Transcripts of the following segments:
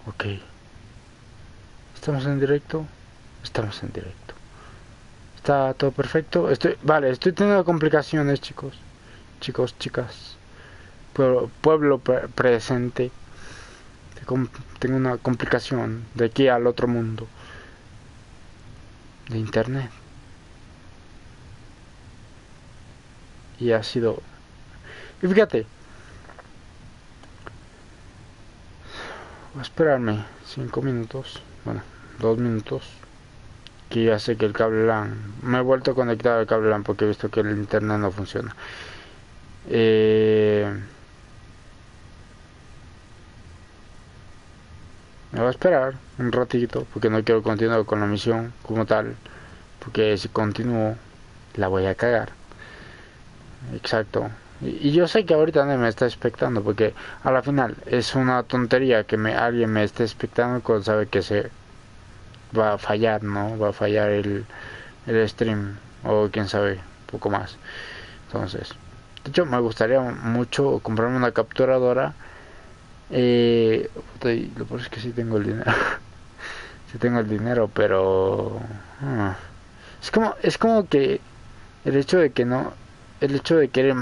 Ok. ¿Estamos en directo? Estamos en directo. ¿Está todo perfecto? Estoy teniendo complicaciones, chicos. Chicos, chicas. Pueblo presente. Tengo una complicación de aquí al otro mundo. De internet. Y ha sido... Y fíjate. Voy a esperarme 5 minutos. Bueno, 2 minutos. Que ya sé que el cable LAN... Me he vuelto a conectar al cable LAN porque he visto que el internet no funciona. Me voy a esperar un ratito porque no quiero continuar con la misión como tal. Porque si continúo la voy a cagar. Exacto. Y yo sé que ahorita nadie me está expectando porque a la final es una tontería que alguien me esté expectando cuando sabe que se va a fallar, ¿no? Va a fallar el stream o quién sabe, poco más. Entonces, de hecho me gustaría mucho comprarme una capturadora. Lo peor es que sí tengo el dinero. Sí tengo el dinero, pero... es como que el hecho de que no... El hecho de querer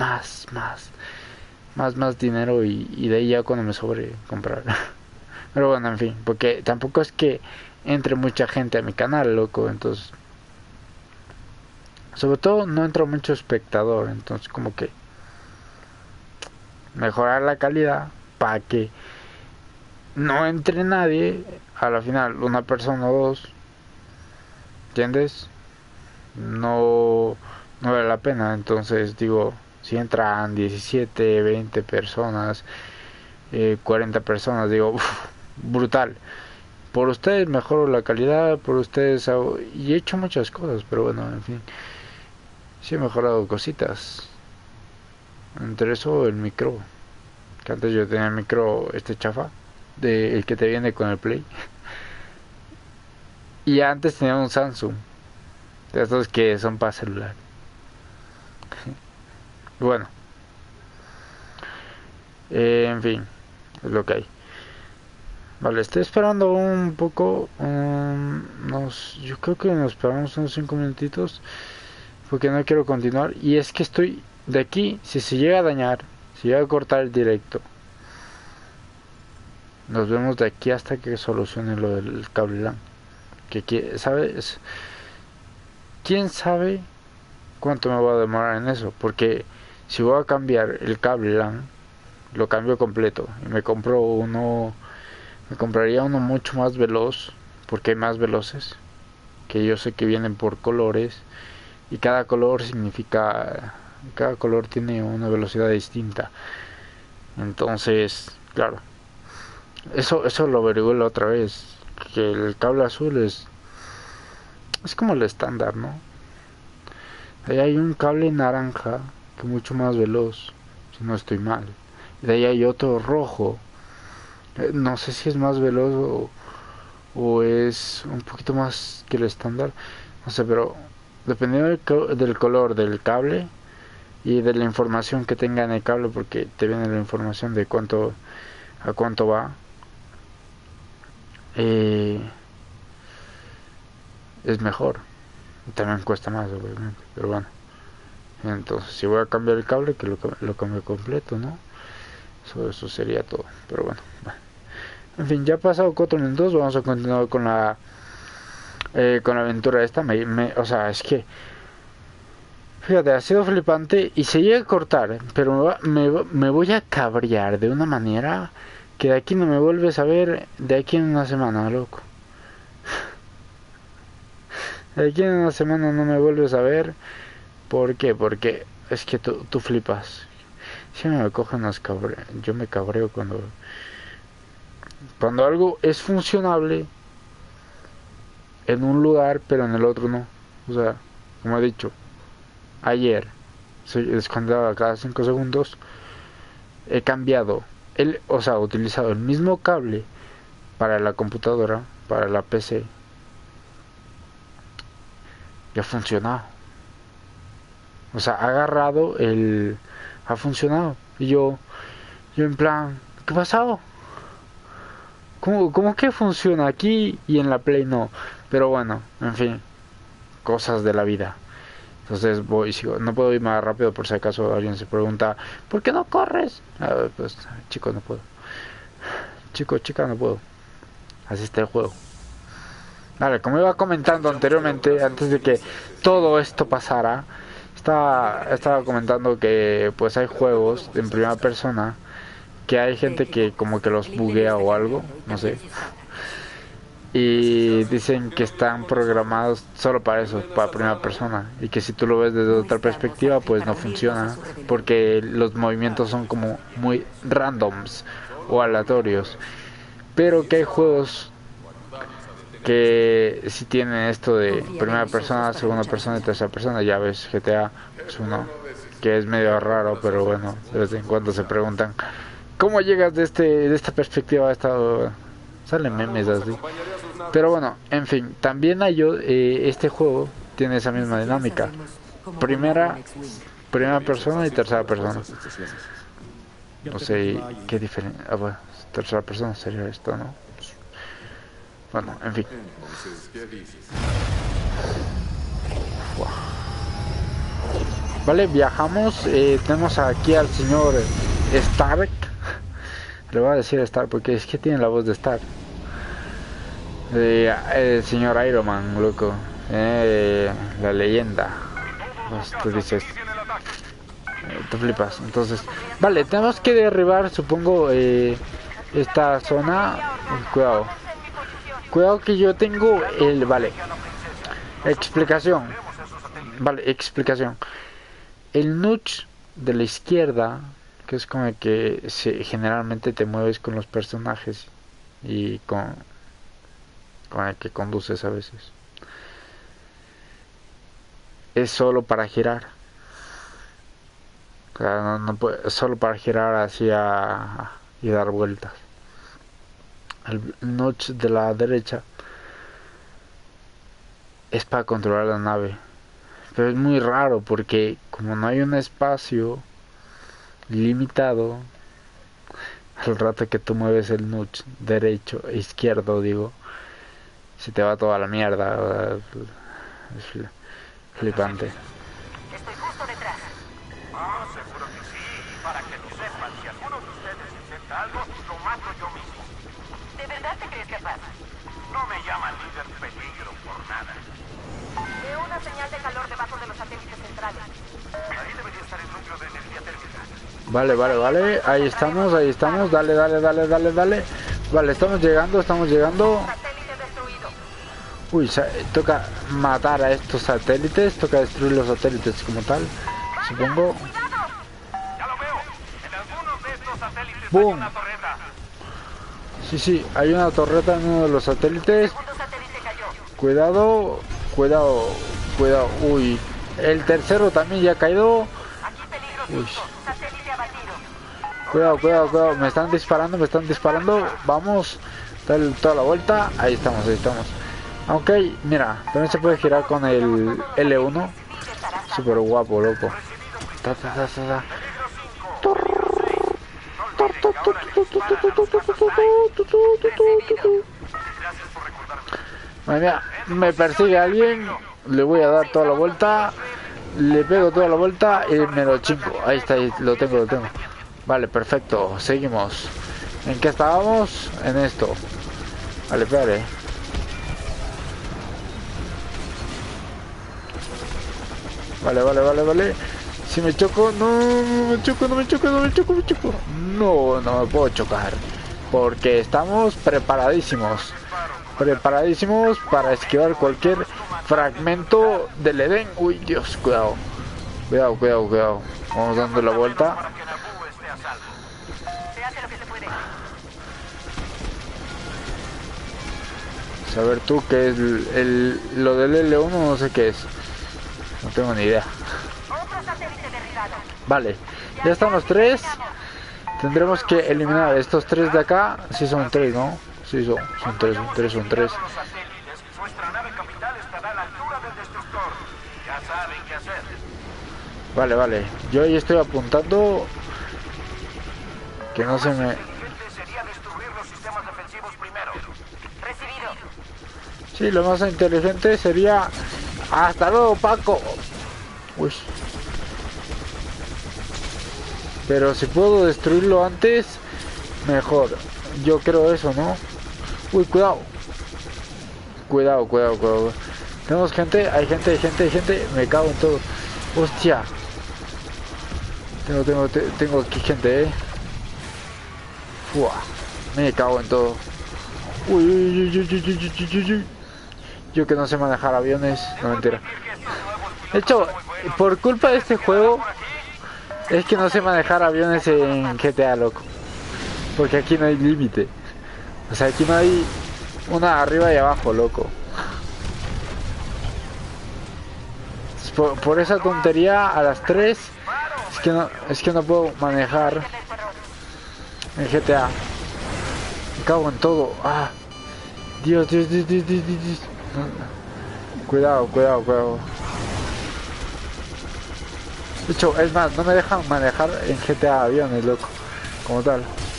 más dinero y de ahí ya cuando me sobre comprar. Pero bueno, en fin, porque tampoco es que entre mucha gente a mi canal, loco, entonces... Sobre todo no entra mucho espectador, entonces como que mejorar la calidad para que no entre nadie, a la final una persona o dos, ¿entiendes? No vale la pena, entonces digo, si entran 17 20 personas, 40 personas, digo, brutal. Por ustedes mejoro la calidad, por ustedes hago, y he hecho muchas cosas, pero bueno, en fin, sí he mejorado cositas. Entre eso el micro, que antes yo tenía el micro chafa, el que te viene con el Play. Y antes tenía un Samsung, de estos que son para celular. Bueno, en fin, es lo que hay. Vale, estoy esperando un poco. Yo creo que nos esperamos unos 5 minutitos. Porque no quiero continuar. Y es que estoy de aquí. Si se llega a dañar, si llega a cortar el directo, nos vemos de aquí hasta que solucione lo del cable LAN. ¿Sabes? ¿Quién sabe cuánto me va a demorar en eso? Porque si voy a cambiar el cable LAN, lo cambio completo. Y me compro uno. Me compraría uno mucho más veloz. Porque hay más veloces. Que yo sé que vienen por colores. Y cada color significa... Cada color tiene una velocidad distinta. Entonces, claro. Eso lo averigué la otra vez. Que el cable azul es como el estándar, ¿no? Ahí hay un cable naranja que es mucho más veloz, si no estoy mal. Y de ahí hay otro rojo. No sé si es más veloz o es un poquito más que el estándar. No sé, pero dependiendo del color del cable y de la información que tenga en el cable, porque te viene la información de a cuánto va, eh, es mejor. También cuesta más, obviamente, pero bueno. Entonces, si voy a cambiar el cable, que lo cambie completo, ¿no? Eso sería todo, pero bueno. En fin, ya ha pasado 4 minutos, vamos a continuar con la aventura esta. O sea, es que, fíjate, ha sido flipante y se llega a cortar, pero me voy a cabrear de una manera que de aquí no me vuelves a ver de aquí en una semana, loco. De aquí en una semana no me vuelves a ver. ¿Por qué? Porque es que tú flipas. Si me cogen las yo me cabreo cuando algo es funcionable en un lugar, pero en el otro no. O sea, como he dicho, ayer, descontaba cada 5 segundos, he cambiado, o sea, utilizado el mismo cable para la computadora, para la PC, y ha funcionado. O sea, ha agarrado ha funcionado. Y yo en plan, ¿qué ha pasado? ¿Cómo que funciona aquí y en la Play no? Pero bueno, en fin, cosas de la vida. Entonces voy, sigo, no puedo ir más rápido por si acaso alguien se pregunta, ¿por qué no corres? Pues chico, no puedo. Chico, chica, no puedo. Así está el juego. Vale, como iba comentando anteriormente, antes de que todo esto pasara, estaba comentando que pues hay juegos en primera persona que hay gente que como que los buguea o algo, no sé. Y dicen que están programados solo para eso, para primera persona, y que si tú lo ves desde otra perspectiva pues no funciona, porque los movimientos son como muy randoms o aleatorios. Pero que hay juegos que si tienen esto de primera persona, segunda persona y tercera persona. Ya ves, GTA es uno que es medio raro, pero bueno, de vez en cuando se preguntan ¿cómo llegas de esta perspectiva a esta? Salen memes así. Pero bueno, en fin, también hay este juego tiene esa misma dinámica. Primera persona y tercera persona. No sé qué diferencia. Bueno, tercera persona sería esto, ¿no? Bueno, en fin. Wow. Vale, viajamos. Tenemos aquí al señor Stark. Le voy a decir Stark porque es que tiene la voz de Stark. El señor Iron Man, loco. La leyenda. Pues tú dices. Te flipas. Entonces, vale, tenemos que derribar, supongo, esta zona. Cuidado. Cuidado que yo tengo el... Vale. Explicación. Vale, explicación. El nudge de la izquierda, que es con el que generalmente te mueves con los personajes y con el que conduces a veces, es solo para girar. O sea, es solo para girar hacia y dar vueltas. El notch de la derecha es para controlar la nave, pero es muy raro porque como no hay un espacio limitado, al rato que tú mueves el notch derecho e izquierdo, digo, se te va toda la mierda. Es flipante. Estoy justo detrás. Ah, seguro que sí. Para que lo sepan, si alguno de ustedes intenta algo, lo mato yo mismo. ¿De verdad te crees capaz? No me llaman líder peligro por nada. Veo una señal de calor debajo de los satélites centrales. Ahí debería estar el núcleo de energía térmica. Vale. Ahí estamos. Dale. Vale, estamos llegando. Satélite destruido. Uy, toca matar a estos satélites. Toca destruir los satélites como tal. Supongo. Ya lo veo. En algunos de estos satélites ¡Bum! hay una torreta. Sí, hay una torreta en uno de los satélites. Segundo satélite cayó. Cuidado. Uy, el tercero también ya ha caído. Aquí peligro Uy. justo. Satélite abatido. Cuidado. Me están disparando. Vamos. Dale toda la vuelta. Ahí estamos. Aunque, mira, también se puede girar con el L1. Súper guapo, loco. Madre mía, me persigue alguien. Le voy a dar toda la vuelta. Le pego toda la vuelta y me lo chingo. Ahí está, lo tengo. Vale, perfecto. Seguimos. ¿En qué estábamos? En esto. Vale, espérate. Vale. Si me choco, no me choco. No me puedo chocar. Porque estamos preparadísimos para esquivar cualquier fragmento del Edén. Uy, Dios, cuidado. Vamos dando la vuelta. Para que Naboo esté a salvo. Se hace lo que se puede. Saber tú qué es lo del L1, no sé qué es. No tengo ni idea. Otro satélite derribado. Vale, ya están los tres. Tendremos que eliminar estos tres de acá. Si son tres, ¿no? Sí, son tres. Los satélites, nuestra nave capital estará a la altura del destructor. Ya saben qué hacer. Vale. Yo ahí estoy apuntando. Que no se me... Sería destruir los sistemas defensivos primeros. Recibido. Sí, lo más inteligente sería... ¡Hasta luego, Paco! Uy. Pero si puedo destruirlo antes, mejor. Yo creo eso, ¿no? Uy, cuidado. Cuidado, cuidado, cuidado. Tenemos gente, hay gente, hay gente, hay gente. Me cago en todo. Hostia. Tengo aquí gente, Fua. Me cago en todo. Uy, uy, uy, uy, uy, uy, uy, uy, uy. Yo que no sé manejar aviones. No, mentira. De hecho, por culpa de este juego, es que no sé manejar aviones en GTA, loco. Porque aquí no hay límite. O sea, aquí no hay una arriba y abajo, loco. Por esa tontería, a las 3 es que no puedo manejar en GTA. Me cago en todo. Ah, Dios, Dios, Dios, Dios, Dios, Dios, Dios. Cuidado, cuidado, cuidado. De hecho, es más, no me dejan manejar en GTA aviones, loco. Como tal.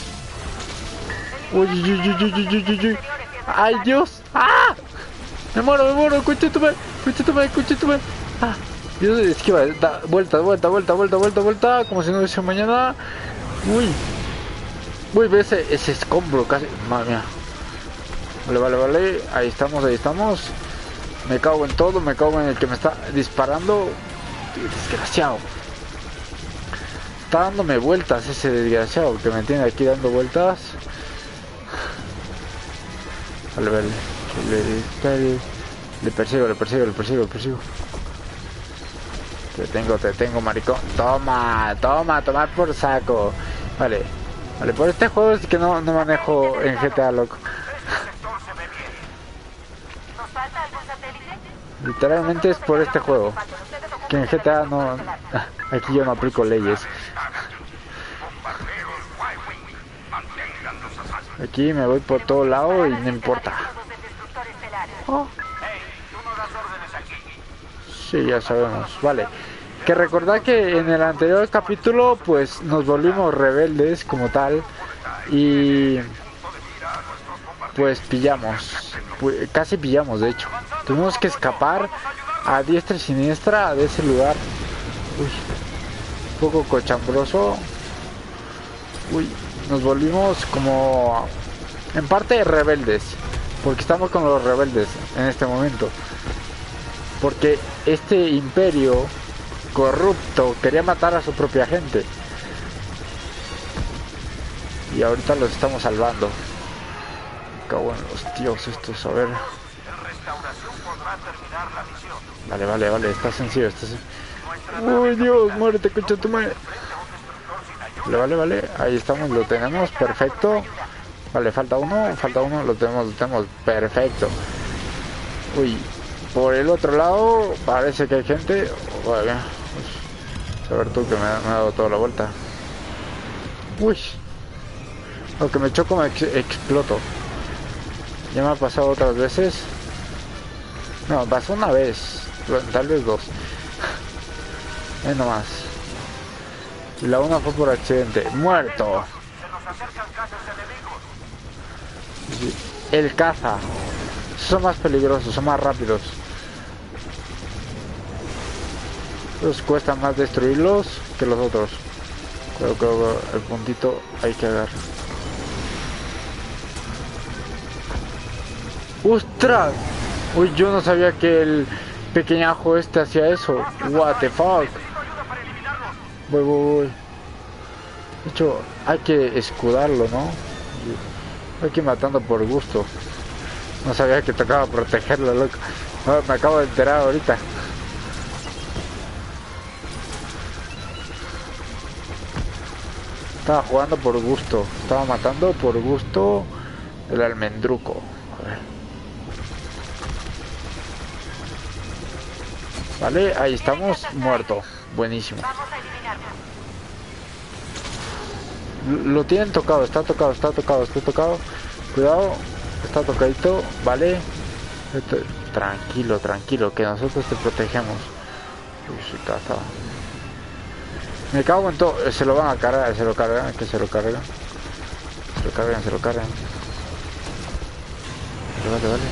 Uy, uy, uy, uy, uy, uy, uy, uy. ¡Ay, Dios! ¡Ah! Me muero, escúchame. ¡Ah! Dios, esquiva, da, vuelta, como si no hubiese mañana. Uy. Uy, ve ese escombro casi. Madre mía. Vale. Ahí estamos. Me cago en todo, me cago en el que me está disparando. Desgraciado. Está dándome vueltas ese desgraciado que me tiene aquí dando vueltas. Vale. Le persigo. Te tengo, maricón. Toma por saco. Vale, por este juego es que no manejo en GTA, loco. ¿Nos falta algún satélite? Literalmente es por este juego. Que en GTA no... Aquí yo no aplico leyes. Aquí me voy por todo lado y no importa. Oh. Sí, ya sabemos. Vale. Que recordad que en el anterior capítulo pues nos volvimos rebeldes como tal. Y... pues pillamos. Casi pillamos, de hecho. Tuvimos que escapar a diestra y siniestra de ese lugar. Uy. Un poco cochambroso. Uy. Nos volvimos como... en parte rebeldes. Porque estamos con los rebeldes en este momento. Porque este imperio corrupto quería matar a su propia gente. Y ahorita los estamos salvando. Me cago en los tíos estos, a ver. Vale, está sencillo, Uy, Dios, muérete, coche tu madre. Vale, ahí estamos, lo tenemos, perfecto. Vale, falta uno, lo tenemos, perfecto. Uy, por el otro lado parece que hay gente. Vale, a ver tú que me ha dado toda la vuelta. Uy, aunque me choco me exploto. Ya me ha pasado otras veces. No, pasó una vez, tal vez dos. Nomás. Y la una fue por accidente. Muerto. El caza. Son más peligrosos, son más rápidos. Los cuesta más destruirlos que los otros. Creo que el puntito hay que agarrar. ¡Ostras! Uy, yo no sabía que el pequeñajo este hacía eso. What the fuck. Voy. De hecho, hay que escudarlo, ¿no? Hay que ir matando por gusto. No sabía que tocaba protegerlo, loco. No, me acabo de enterar ahorita. Estaba jugando por gusto. Estaba matando por gusto el almendruco. A ver. Vale, ahí estamos, muerto. Buenísimo. Lo tienen tocado, está tocado. Cuidado, está tocadito, vale. Tranquilo, que nosotros te protegemos. Uy, se caza. Me cago en todo. Se lo van a cargar, se lo cargan. Se lo cargan. vale, vale.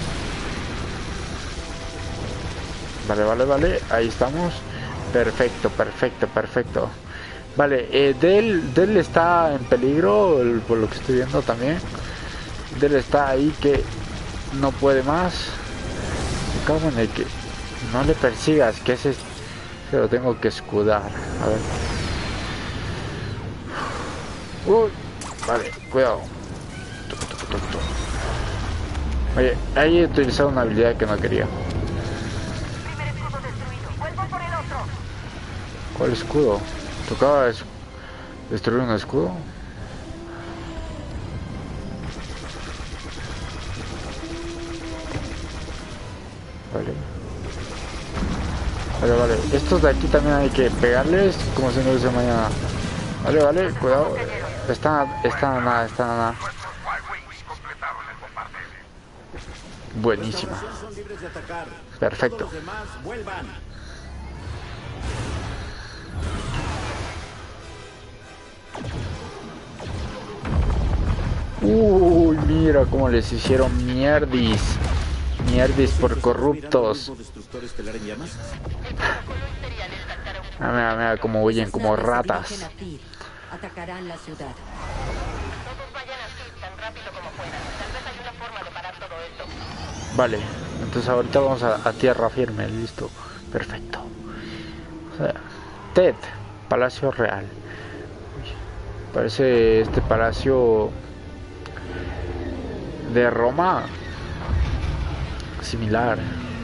Vale, vale, vale. Ahí estamos. Perfecto, perfecto, perfecto. Vale, Del está en peligro, por lo que estoy viendo también. Del está ahí que no puede más. Me cago en el que no le persigas, que ese se lo tengo que escudar. A ver. Uy, vale, cuidado. Oye, ahí he utilizado una habilidad que no quería. Primer escudo destruido. Vuelvo por el otro. ¿Cuál escudo? ¿Tocaba destruir un escudo? Vale. Vale, vale. Estos de aquí también hay que pegarles como si no hubiese mañana. Vale, vale, cuidado. Están a nada, están a nada. Nuestros Y-Wings completaron el bombardeo. Buenísima. Son libres de atacar. Perfecto. Todos los demás vuelvan. Uy, mira cómo les hicieron mierdis. Mierdis por corruptos. ¿Destructor estelar en llamas? Ah, mira, mira cómo huyen como ratas. Atacarán la ciudad. Todos vayan así tan rápido como puedan. Tal vez hay una forma de parar todo esto. Vale, entonces ahorita vamos a tierra firme, listo. Perfecto. O sea, Ted, Palacio Real. Uy, parece este palacio de Roma similar.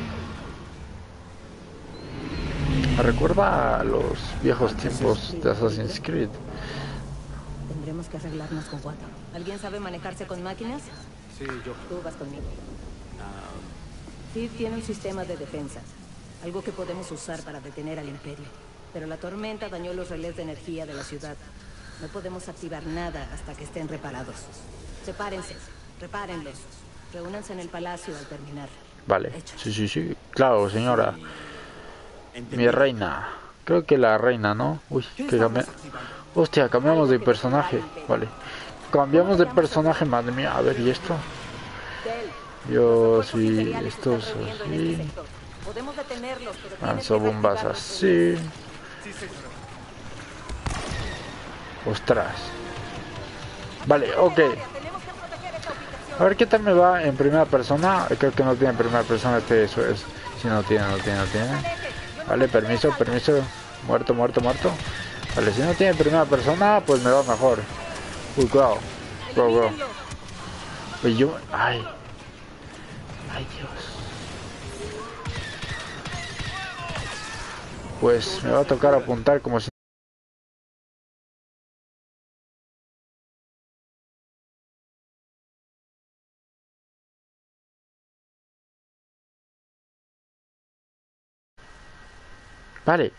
Me recuerda a los viejos tiempos de Assassin's Creed. Tendremos que arreglarnos con Watto. ¿Alguien sabe manejarse con máquinas? Sí, yo. Tú vas conmigo. Steve tiene un sistema de defensa. Algo que podemos usar para detener al Imperio. Pero la tormenta dañó los relés de energía de la ciudad. No podemos activar nada hasta que estén reparados. Sepárense. Repárenlos. Reúnanse en el palacio al terminar. Vale, sí, sí, sí. Claro, señora. Entendí. Mi reina. Creo que la reina, ¿no? Uy, que cambié. Hostia, cambiamos de personaje. Vale. Cambiamos de personaje, madre mía. A ver, ¿y esto? Yo sí, estos así. Podemos detenerlos, pero Lanzo bombas así. Ostras. Vale, ok. A ver qué tal me va en primera persona. Creo que no tiene primera persona este, eso es. Si no tiene, no tiene, no tiene. Vale, permiso, permiso. Muerto, muerto, muerto. Vale, si no tiene primera persona, pues me va mejor. Uy, cuidado. Cuidado, cuidado. Pues yo... Ay. Ay, Dios. Pues me va a tocar apuntar como si... Vale.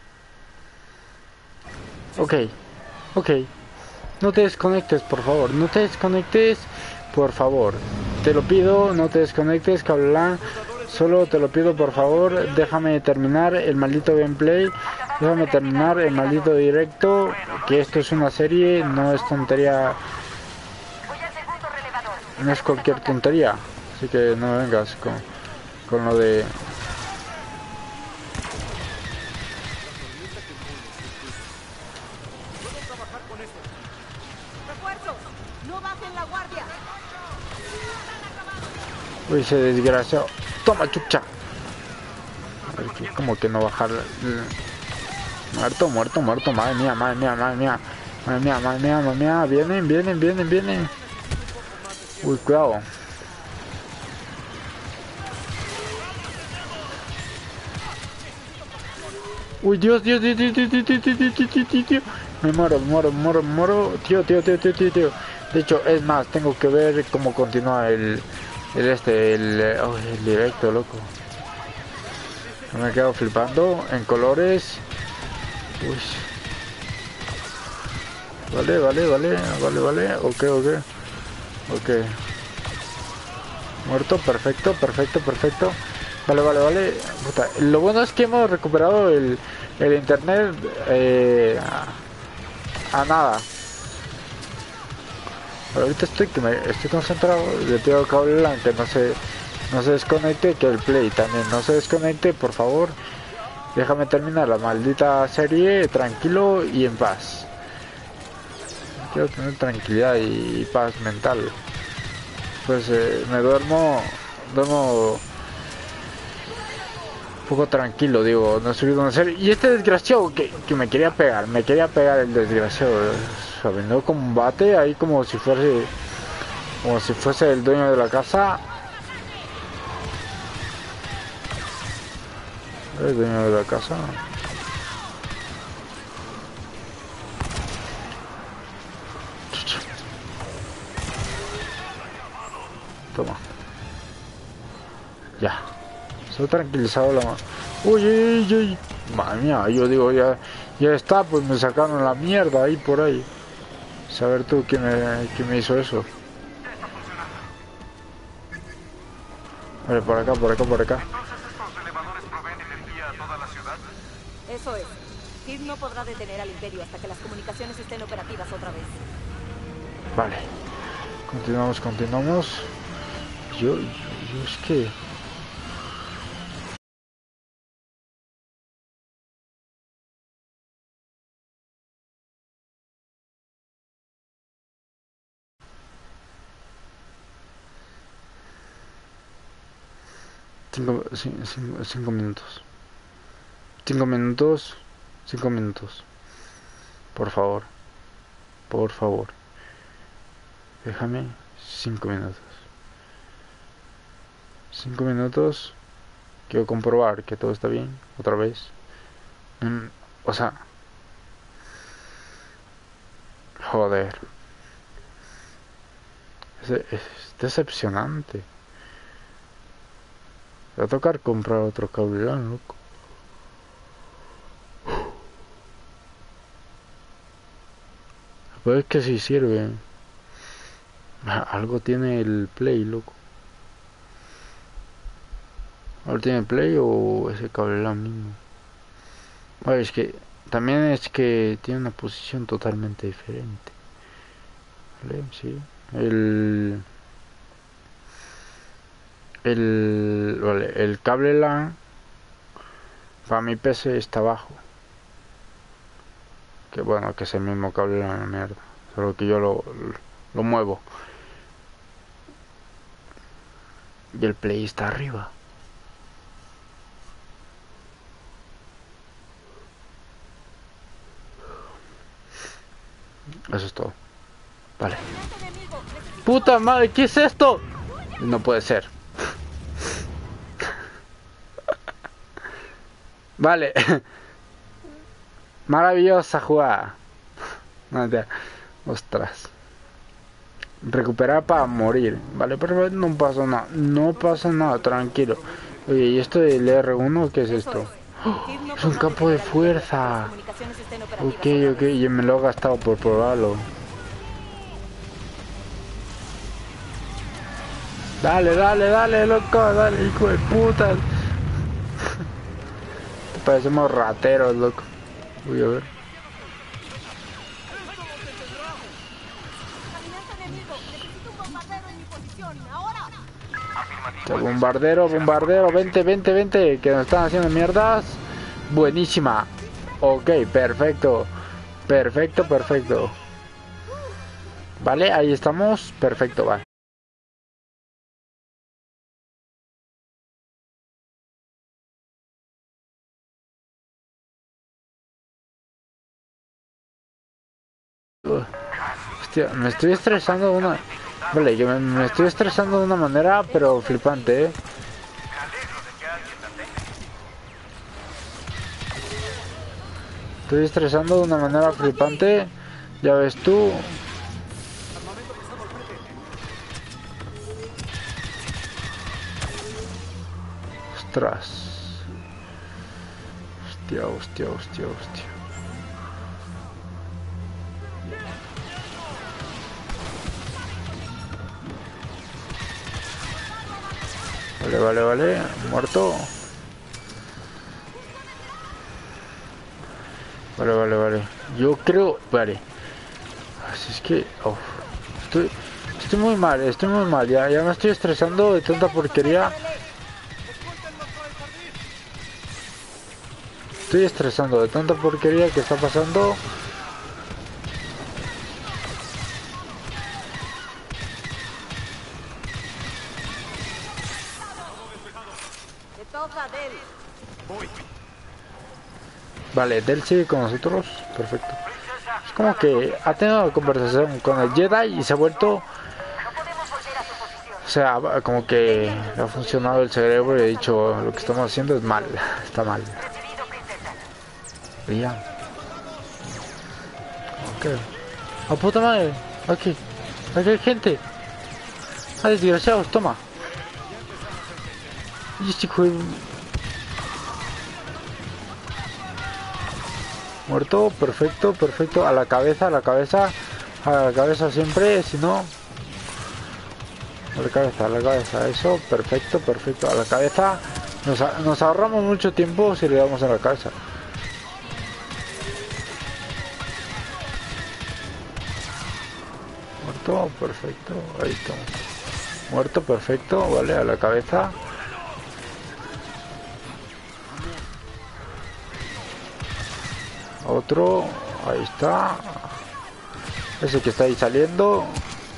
Ok. Ok. No te desconectes, por favor. No te desconectes, por favor. Te lo pido, no te desconectes, Cablan. Solo te lo pido, por favor. Déjame terminar el maldito gameplay. Déjame terminar el maldito directo. Que esto es una serie, no es tontería. Voy al segundo relevador. No es cualquier tontería. Así que no me vengas con lo de... ¡Refuerzos! ¡No bajen la guardia! Uy, se desgració. Toma, chucha. A ver, que como que no bajar. Muerto, muerto, muerto. Madre mía, madre mía, madre mía. Madre mía, madre mía, madre mía. Vienen, vienen, vienen, vienen. Uy, cuidado. Uy, Dios, Dios, Dios, Dios, Dios, Dios, Dios, Dios, Dios, Dios, Dios, Dios. Me muero, me muero, me muero, me muero. Tío, tío, tío, tío, tío, tío. De hecho, es más, tengo que ver cómo continúa el directo, loco. Me he quedado flipando en colores. Uy. Vale, vale, vale, vale, vale. Ok, ok. Ok. Muerto, perfecto, perfecto, perfecto. Vale, vale, vale. Puta. Lo bueno es que hemos recuperado el internet a nada. Ahorita estoy concentrado. Le pido al cable LAN que no se desconecte, que el Play también no se desconecte, por favor. Déjame terminar la maldita serie tranquilo y en paz. Quiero tener tranquilidad y paz mental. Pues me duermo un poco tranquilo, digo, no sé dónde hacer. Y este desgraciado que me quería pegar el desgraciado. O sea, venido con un bate ahí como si fuese el dueño de la casa. El dueño de la casa. Toma. Ya. Se ha tranquilizado la mano. Uy, uy, uy. Madre mía, yo digo, ya está, pues me sacaron la mierda ahí por ahí. Saber tú quién me hizo eso. Vale, por acá. Entonces, ¿estos elevadores proveen energía a toda la ciudad? Eso es. Kid no podrá detener al Imperio hasta que las comunicaciones estén operativas otra vez. Vale. Continuamos. Yo es que... Cinco minutos. 5 minutos. Por favor. Déjame 5 minutos. 5 minutos. Quiero comprobar que todo está bien. Otra vez. O sea. Joder. Es decepcionante. Va a tocar comprar otro cable LAN, loco. Pues que si sirve. Algo tiene el Play, loco. ¿Algo tiene el Play o ese cable LAN mismo? Bueno, es que también es que tiene una posición totalmente diferente. ¿Vale? Sí. El cable LAN para mi PC está abajo. Que bueno, que es el mismo cable LAN, la mierda. Solo que yo lo muevo. Y el Play está arriba. Eso es todo. Vale. ¡Puta madre! ¿Qué es esto? No puede ser. Vale. Maravillosa jugada. Ostras. Recuperar para morir. Vale, pero no pasa nada. No pasa nada, tranquilo. Oye, ¿y esto del R1 qué es esto? ¡Oh! Es un campo de fuerza. Ok, yo me lo he gastado por probarlo. Dale, loco, dale, hijo de puta. Parecemos rateros, loco. Voy a ver. Bombardero, vente, que nos están haciendo mierdas. Buenísima. Ok, perfecto. Vale, ahí estamos. Perfecto, va. Hostia, me estoy estresando de una... Vale, que me estoy estresando de una manera, pero flipante, Estoy estresando de una manera flipante. Ya ves tú. Ostras. Hostia. Vale. Muerto. Vale. Yo creo... Vale. Así es que... estoy muy mal, ya me estoy estresando de tanta porquería. Estoy estresando de tanta porquería que está pasando. Te toca, Del. Vale, Del sigue con nosotros, perfecto. Es como que ha tenido una conversación con el Jedi y se ha vuelto... O sea, como que ha funcionado el cerebro y ha dicho, lo que estamos haciendo es mal, está mal. Bien. Ok. ¡A puta madre! Aquí hay gente. ¡Ah, desgraciados! Toma. Y este juego... Muerto, perfecto, perfecto. A la cabeza, siempre, si no... A la cabeza, eso, perfecto, perfecto. A la cabeza. Nos ahorramos mucho tiempo si le damos a la cabeza. Muerto, perfecto, ahí estamos. Muerto, perfecto, vale, a la cabeza. Otro, ahí está. Ese que está ahí saliendo.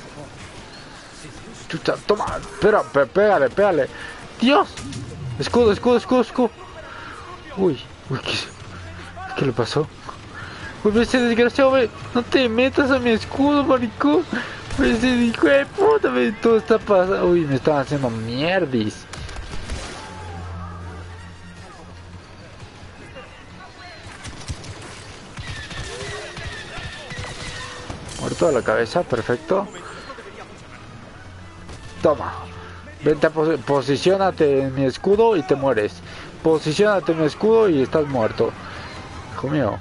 Chucha, toma, espera, pégale. Dios, escudo. Uy, ¿qué le pasó? Uy, ese desgraciado, no te metas a mi escudo, maricón. Ese hijo de puta, todo está pasando. Uy, me están haciendo mierdis. Muerto a la cabeza, perfecto. Toma. Vente, posiciónate en mi escudo y te mueres. Posiciónate en mi escudo y estás muerto. Hijo mío.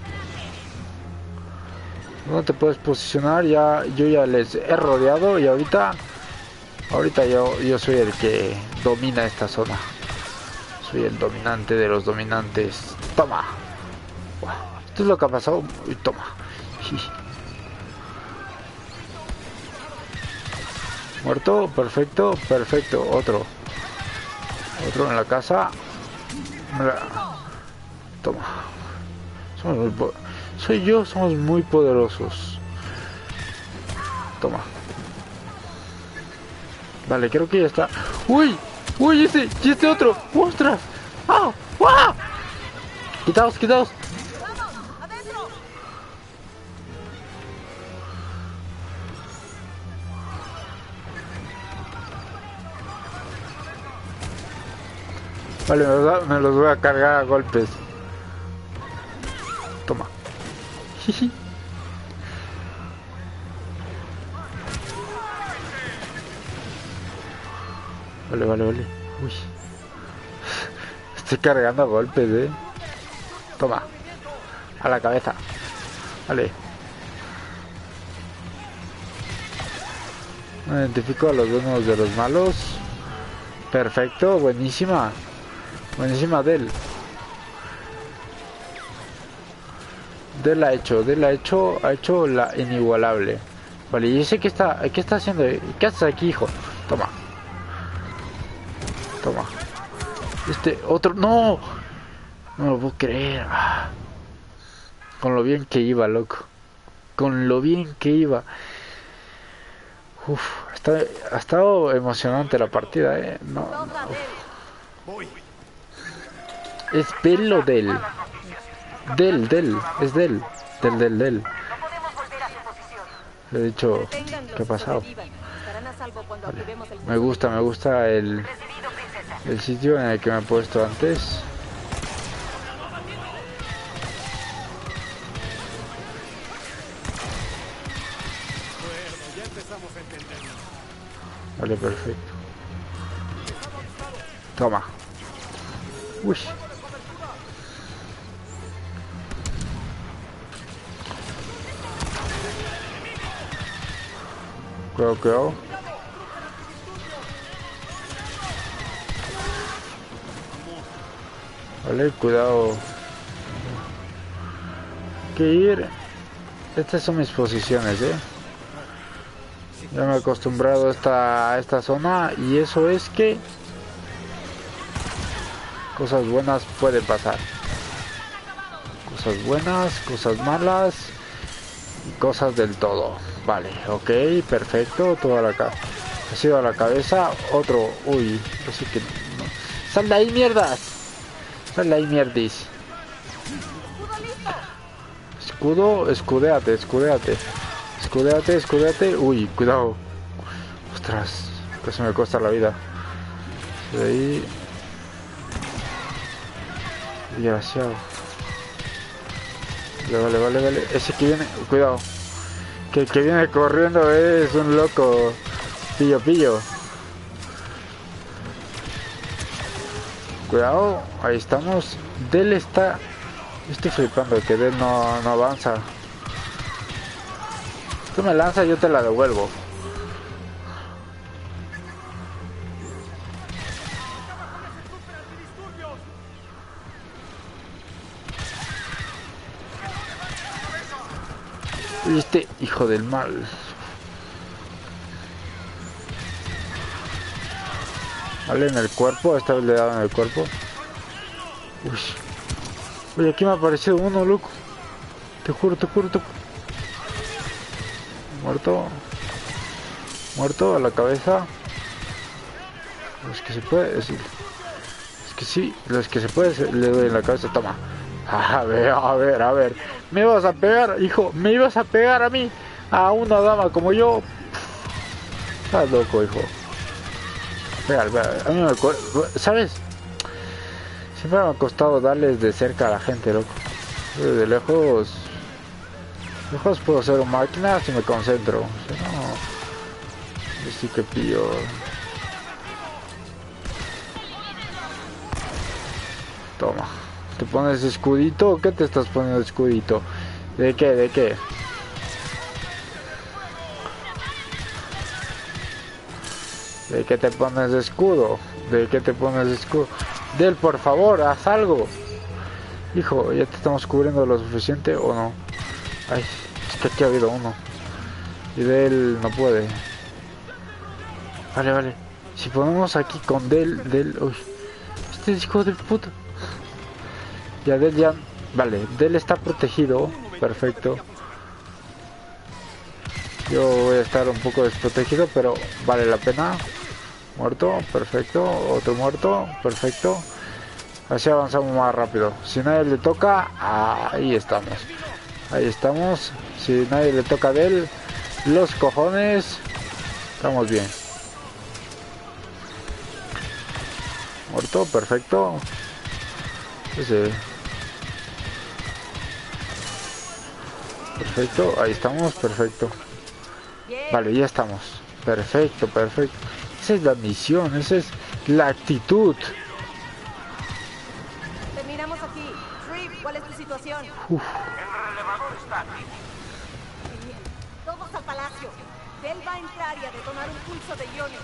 No te puedes posicionar, yo ya les he rodeado y ahorita yo soy el que domina esta zona. Soy el dominante de los dominantes. Toma. Esto es lo que ha pasado. Y toma. Muerto, perfecto. Otro en la casa. Toma. Somos muy poderosos. Toma. Vale, creo que ya está. ¡Uy! ¡Este otro! ¡Ostras! ¡Ah! ¡Ah! Quitaos. Vale, me los voy a cargar a golpes. Toma. Vale. Uy. Estoy cargando a golpes, Toma. A la cabeza. Vale. Identifico a los buenos de los malos. Perfecto, buenísima Del. Del ha hecho la inigualable. Vale, y ese qué está haciendo. ¿Qué haces aquí, hijo? Toma. Este otro, no lo puedo creer. Con lo bien que iba, loco. Ha estado emocionante la partida, no. Es Del o Del. Es Del. Del. Le he dicho, ¿qué ha pasado? Vale. Me gusta el sitio en el que me he puesto antes. Vale, perfecto. Toma. Uy. Cuidado. Vale, cuidado. Hay que ir. Estas son mis posiciones, Ya me he acostumbrado a esta zona y eso es que cosas buenas pueden pasar. Cosas buenas, cosas malas y cosas del todo. Vale, ok, perfecto. Toda la ha sido a la cabeza. Otro, uy, así que no. ¡Sal de ahí, mierdas! ¡Sal de ahí, mierdis! Escudo, escudéate, escudéate. Escudéate, escudéate. Uy, cuidado. Ostras, casi me cuesta la vida. De ahí. Desgraciado. Vale, vale, vale. Ese que viene, cuidado. Que el que viene corriendo es un loco. Pillo, pillo. Cuidado, ahí estamos. Del está. Estoy flipando que Del no avanza. Tú me lanzas, yo te la devuelvo. Y este hijo del mal. Vale, en el cuerpo, esta vez le he dado en el cuerpo. Uy. Oye, aquí me ha aparecido uno, loco. Te juro, te juro, te juro. Muerto. Muerto a la cabeza. Los que se puede, es que sí, los que se puede, le doy en la cabeza, toma. A ver, a ver, a ver. Me ibas a pegar, hijo, me ibas a pegar a mí. A una dama como yo. Estás loco, hijo. Vea, a mí ¿sabes? Siempre me ha costado darles de cerca a la gente, loco. De lejos puedo ser una máquina si me concentro. O sea, no. Yo sí que pillo. Toma. ¿Te pones escudito o qué te estás poniendo escudito? ¿De qué? ¿De qué? ¿De qué te pones escudo? ¿De qué te pones escudo? Del, por favor, haz algo. Hijo, ¿ya te estamos cubriendo lo suficiente o no? Ay, es que aquí ha habido uno. Y Del no puede. Vale, vale. Si ponemos aquí con Del... Uy, este hijo del puto. Ya Del ya... Vale, Del está protegido. Perfecto. Yo voy a estar un poco desprotegido, pero vale la pena. Muerto, perfecto. Otro muerto, perfecto. Así avanzamos más rápido. Si nadie le toca, ahí estamos. Ahí estamos. Si nadie le toca de él, los cojones. Estamos bien. Muerto, perfecto. Ese. Perfecto, ahí estamos, perfecto. Vale, ya estamos. Perfecto, perfecto. Esa es la misión, esa es la actitud. Terminamos aquí. Trip, ¿cuál es tu situación? El relevador está aquí. Bien. Todos al palacio. Del va a entrar y a detonar un pulso de iones.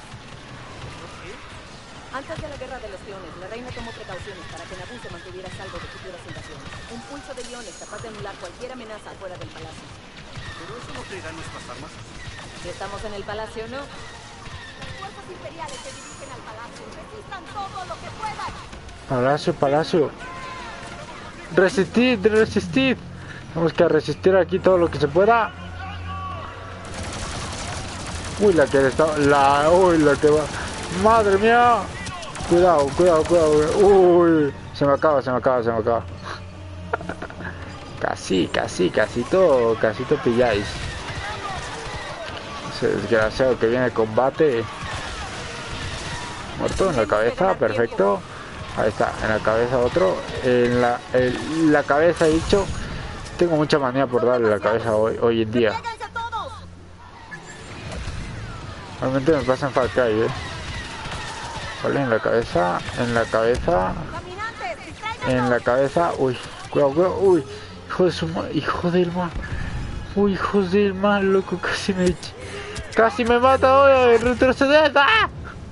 Antes de la guerra de los clones, la reina tomó precauciones para que Naboo se mantuviera a salvo de futuras invasiones. Un pulso de iones capaz de anular cualquier amenaza fuera del palacio. ¿Pero eso no traerá nuestras armas? Si estamos en el palacio, ¿no? Las fuerzas imperiales se dirigen al palacio. Resistan todo lo que puedan. Palacio, palacio. Resistid, resistid. Tenemos que resistir aquí todo lo que se pueda. Uy, la que está... Uy, la que va... ¡Madre mía! Cuidado, cuidado, cuidado. Uy, se me acaba, se me acaba, se me acaba. Casi todo pilláis. Ese desgraciado que viene de combate. Muerto en la cabeza, perfecto. Ahí está, en la cabeza otro. En la cabeza he dicho. Tengo mucha manía por darle la cabeza hoy en día. ¡Lléguense todos! Realmente me pasa en Far Cry, Vale, en la cabeza, en la cabeza. ¡Caminantes, distráiganlos! En la cabeza, uy, cuidado, cuidado, uy, hijo de su hijo del mal, uy, hijos del mal, loco, casi me mata, uy, retroceder, ¡ah!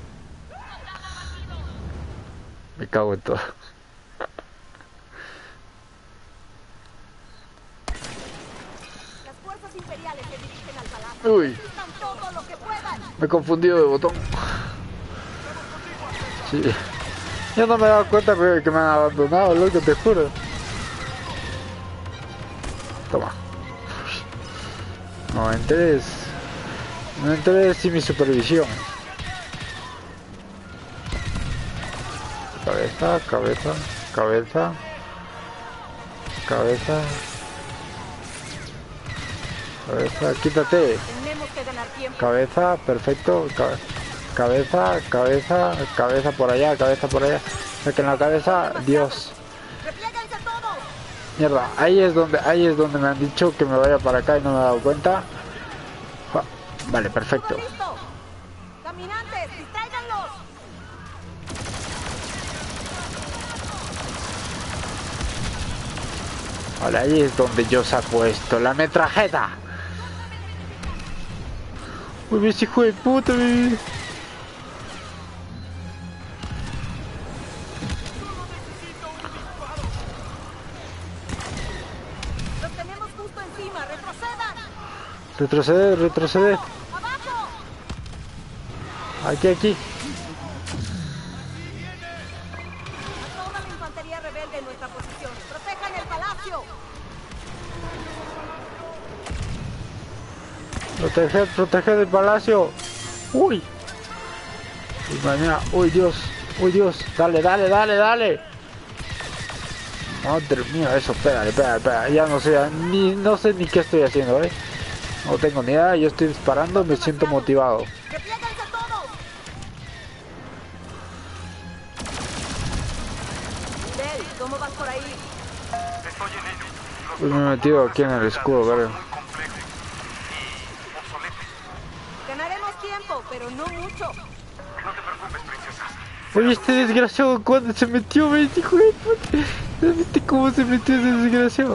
Me cago en todo. Las fuerzas imperiales se dirigen al palacio. Uy, Resistan todo lo que puedan. Me he confundido de botón. Sí. Yo no me he dado cuenta que me han abandonado, loco, te juro. Toma. No entres. No entres sin mi supervisión. Cabeza, cabeza, cabeza. Cabeza. Cabeza, quítate. Tenemos que ganar tiempo. Cabeza, perfecto. Cabeza, cabeza, cabeza por allá, cabeza por allá. Saquen la cabeza, Dios. ¡Replieguense todos! Mierda, ahí es donde me han dicho que me vaya para acá y no me he dado cuenta. Vale, perfecto. ¡Todo listo! ¡Caminantes, distráiganlos! Vale, ahí es donde yo saco esto, la metralleta. Uy, mis hijo de puta, mi. ¡Los tenemos justo encima! ¡Retrocedan! Retroceder, retroceder. ¡Abajo! Aquí, aquí. A toda la infantería rebelde en nuestra posición. ¡Protejan el palacio! Proteger, proteger el palacio. Uy. Uy, mañana. Uy, Dios. Uy, Dios. Dale, dale, dale, dale. Madre mía, eso. Espérale, espérale, espérale. Ya no sé, no sé ni qué estoy haciendo, ¿eh? No tengo ni idea. Yo estoy disparando, me siento motivado. ¡Replieguense todos! Del, ¿cómo vas por ahí? Estoy en ello. Los Uy, me he metido aquí en el escudo, son verga. muy complejos y obsoletos. Ganaremos tiempo, pero no mucho. No te preocupes, princesa. Oye, este desgraciado, ¿cuándo se metió? ¿Ves, hijo de puta? ¿Viste cómo se metió ese desgraciado?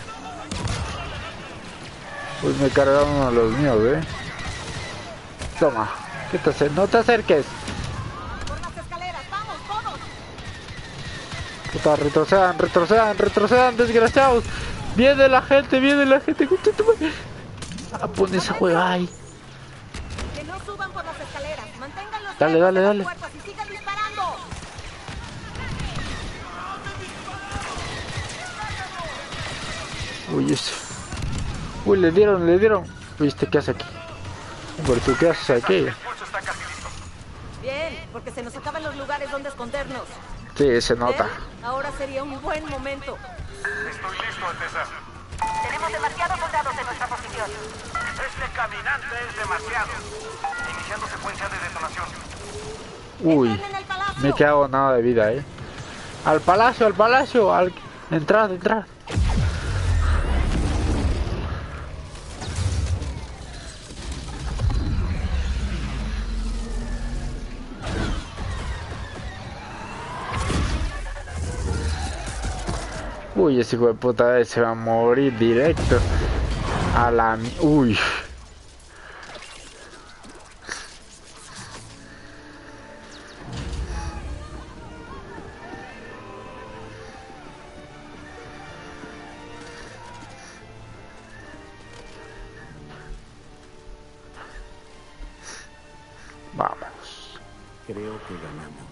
Pues me cargaron uno de los míos, Toma, ¿qué te haces? No te acerques. Por las escaleras, vamos, todos. Puta, retrocedan, retrocedan, retrocedan, desgraciados. Viene la gente, concha tu madre. Ah, pon esa juega ahí. Que no suban por las escaleras. Manténganlos Dale, lejos dale, de las dale. puertas y sigan disparando. Uy, eso. Uy, le dieron. ¿Viste qué hace aquí? Pero tú, ¿qué haces aquí? El pulso está casi listo. Bien, porque se nos acaban los lugares donde escondernos. Sí, se nota. ¿Ven? Ahora sería un buen momento. Estoy listo, Alteza. Tenemos demasiados soldados en nuestra posición. Este caminante es demasiado. Iniciando secuencia de detonación. Uy, Entren en el palacio. me he quedado nada de vida, Al palacio, entrad, entrad. Uy, ese hijo de puta se va a morir directo. A la... Uy. Vamos. Creo que ganamos.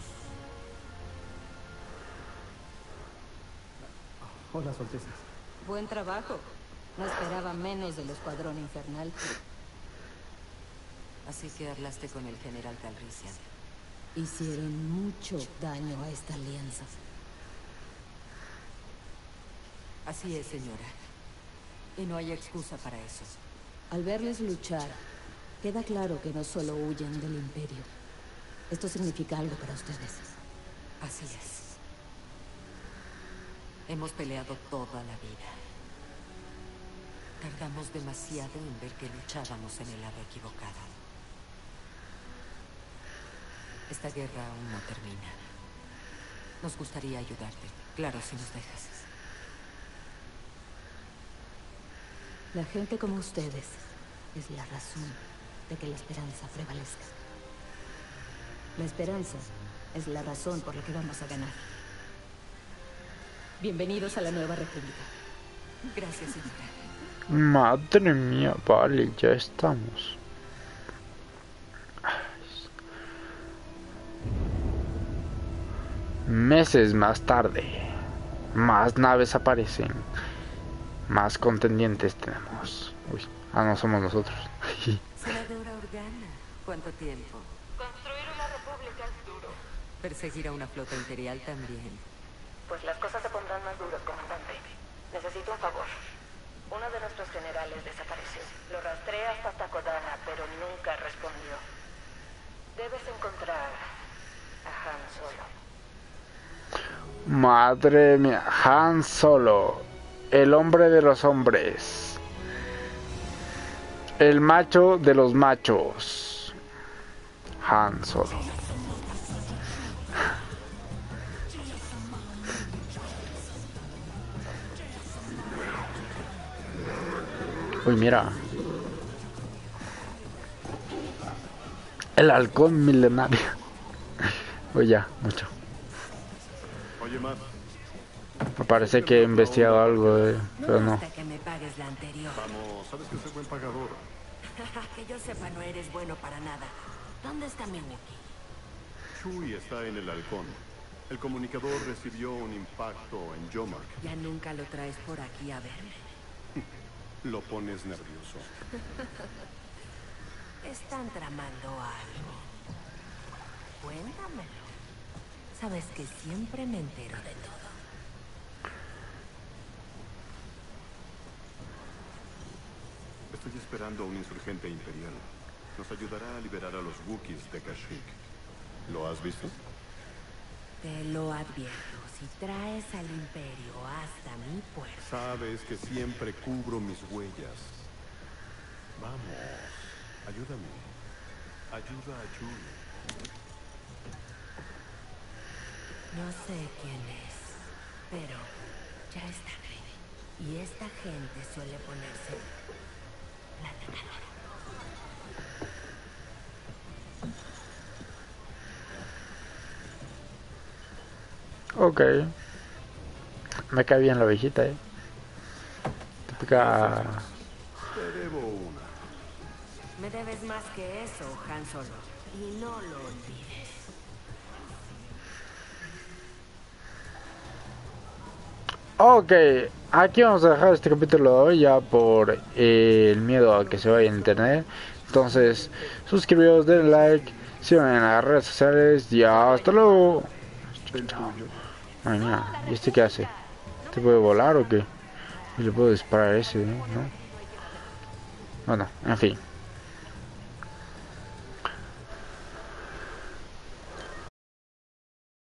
Hola, Altezas. Buen trabajo. No esperaba menos del escuadrón infernal. Así que hablaste con el general Calrissian. Hicieron mucho daño a esta alianza. Así es, señora. Y no hay excusa para eso. Al verles luchar, queda claro que no solo huyen del Imperio. Esto significa algo para ustedes. Así es. Hemos peleado toda la vida. Tardamos demasiado en ver que luchábamos en el lado equivocado. Esta guerra aún no termina. Nos gustaría ayudarte. Claro, si nos dejas. La gente como ustedes es la razón de que la esperanza prevalezca. La esperanza es la razón por la que vamos a ganar. Bienvenidos a la nueva república. Gracias, señora. Madre mía, vale, ya estamos. Meses más tarde, más naves aparecen, más contendientes tenemos. Uy, no somos nosotros. Senadora Organa, ¿cuánto tiempo? Construir una república es duro. Perseguir a una flota imperial también. Pues las cosas se pondrán más duras, comandante. Necesito un favor. Uno de nuestros generales desapareció. Lo rastré hasta Takodana, pero nunca respondió. Debes encontrar a Han Solo. Madre mía, Han Solo, el hombre de los hombres, el macho de los machos. Han Solo. Uy, mira. El halcón milenario. Uy, ya, mucho. Oye, Matt, Me parece que he investigado algo, pero no. Hasta que me pagues la anterior. vamos, sabes que soy buen pagador. Que yo sepa, no eres bueno para nada. ¿Dónde está mi Wookiee? Chewie está en el halcón. El comunicador recibió un impacto en Yomark. Ya nunca lo traes por aquí a verme. Lo pones nervioso. Están tramando algo. Cuéntamelo. Sabes que siempre me entero de todo. Estoy esperando a un insurgente imperial. Nos ayudará a liberar a los Wookiees de Kashyyyk. ¿Lo has visto? Te lo advierto. Si traes al Imperio hasta mi puerta... Sabes que siempre cubro mis huellas. Vamos, ayúdame. Ayuda a Chewie. No sé quién es, pero ya está. Y esta gente suele ponerse platicadora. Ok. Me cae bien la ovejita, Típica... Te debo una. Me debes más que eso, Han Solo. Y no lo olvides. Ok, aquí vamos a dejar este capítulo de hoy ya por el miedo a que se vaya en internet. Entonces, suscribiros, denle like, síganme en las redes sociales y hasta luego. Ay, mira, ¿y este qué hace? ¿Este puede volar o qué? Y le puedo disparar a ese, ¿no? Bueno, en fin.